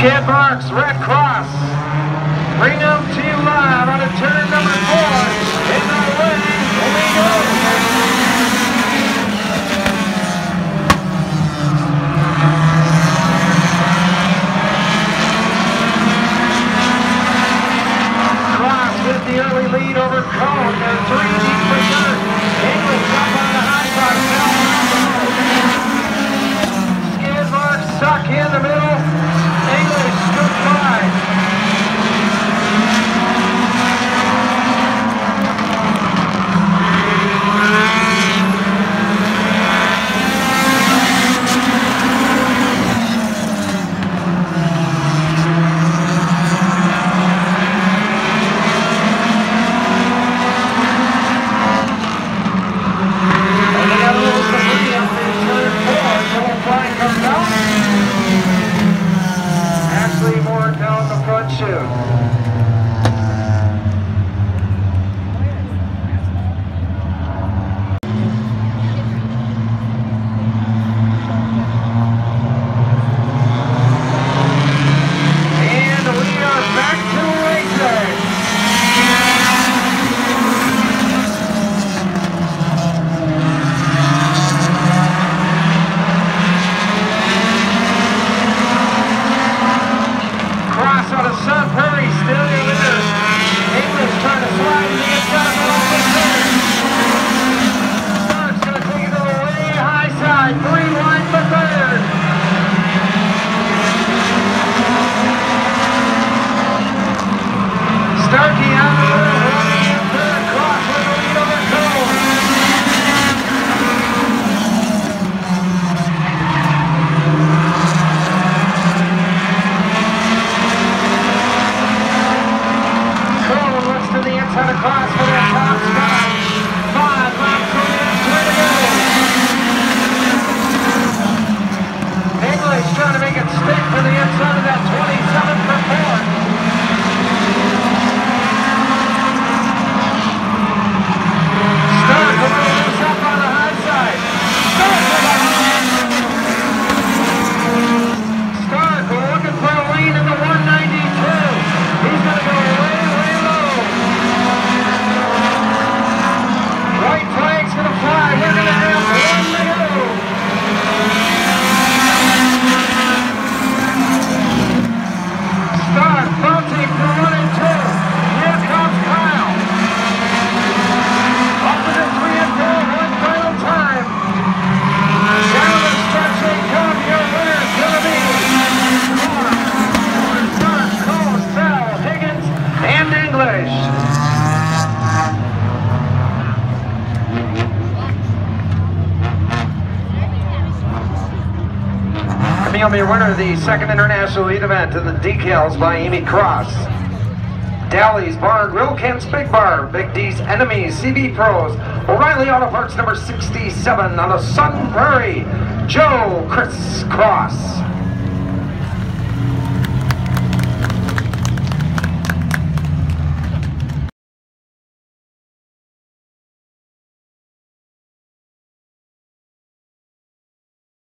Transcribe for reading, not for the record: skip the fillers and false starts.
Skid Marks, Red Cross. Bring them to you live on a turn number 4. In the way, we go. Cross with the early lead over Cone. They're 3 deep for third. English up on the high side. Skid Marks stuck in the middle. English scooped by. Your winner of the second International Elite event in the decals by Amy Cross. Dalley's Barn, Grill Kent's Big Bar, Big D's Enemies, CB Pros, O'Reilly Auto Parts number 67 on the Sun Prairie, Joe Chris Cross.